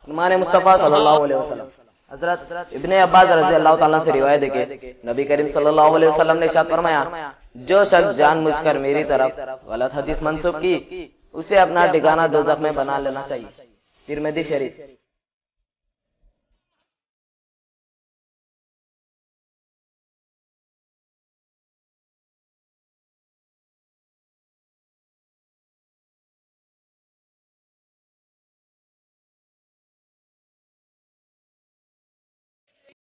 फरमान मुस्तफ़ा सल्लल्लाहु अलैहि वसल्लम हजरत इब्ने अब्बास रज़ी अल्लाह ताला से रिवायत है कि नबी करीम सल्लल्लाहु अलैहि वसल्लम ने इरशाद फरमाया, जो शख्स जानबूझकर मेरी तरफ गलत हदीस मंसूब की, उसे अपना ठिकाना दोज़ख में बना लेना चाहिए। तिरमिज़ी शरीफ।